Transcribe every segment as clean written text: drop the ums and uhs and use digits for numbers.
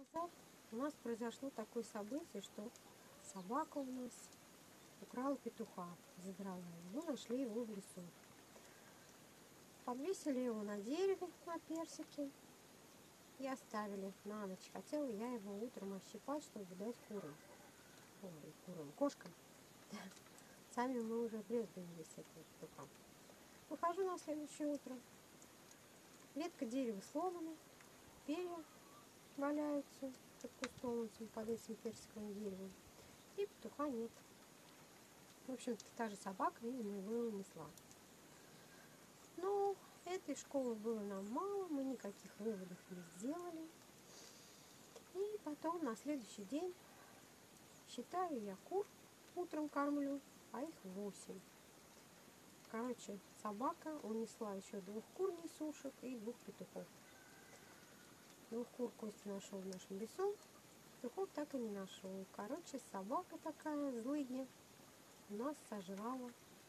назад у нас произошло такое событие, что собака у нас украла петуха, задрала его. Мы нашли его в лесу. Подвесили его на дереве, на персике, и оставили на ночь. Хотела я его утром ощипать, чтобы дать курам. Кошкам. Сами мы уже брезгуем с этого петуха. Выхожу на следующее утро. Ветка дерева сломана, перья валяются под кустом, под этим персиковым деревом. И петуха нет. В общем-то, та же собака, видимо, его унесла. Но этой школы было нам мало, мы никаких выводов не сделали. И потом на следующий день, считаю, я кур утром кормлю, а их 8. Короче, собака унесла еще 2 кур несушек и 2 петухов. 2 кур Костя нашел в нашем лесу, петухов так и не нашел. Короче, собака такая злыдня у нас сожрала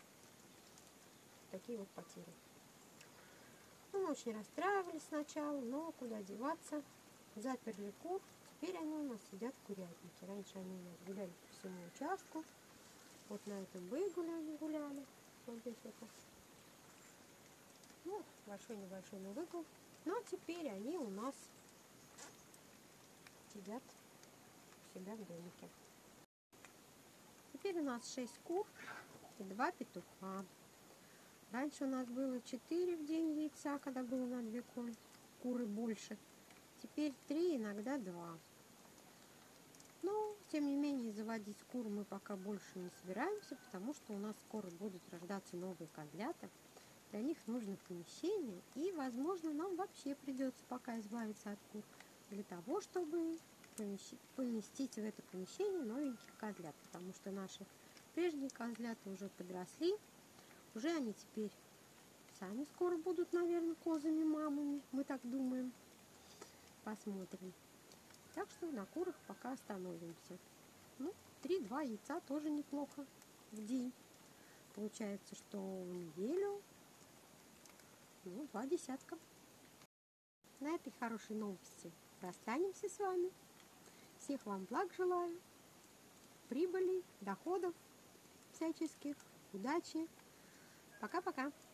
такие вот потери. Мы очень расстраивались сначала, но куда деваться. Заперли кур, теперь они у нас сидят в курятнике. Раньше они у нас гуляли по всему участку. Вот на этом выгуле они гуляли. Вот здесь вот. Ну, большой-небольшой выгул. Но теперь они у нас сидят у себя в домике. Теперь у нас 6 кур и 2 петуха. Раньше у нас было 4 в день яйца, когда было на 2 куры больше. Теперь 3, иногда 2. Но, тем не менее, заводить кур мы пока больше не собираемся, потому что у нас скоро будут рождаться новые козлята. Для них нужно помещение, и, возможно, нам вообще придется пока избавиться от кур, для того, чтобы поместить в это помещение новеньких козлят, потому что наши прежние козлята уже подросли, уже они теперь сами скоро будут, наверное, козами-мамами, мы так думаем. Посмотрим. Так что на курах пока остановимся. Ну, 3-2 яйца тоже неплохо в день. Получается, что в неделю 2 десятка. На этой хорошей новости расстанемся с вами. Всех вам благ желаю, прибыли, доходов всяческих, удачи. Пока-пока.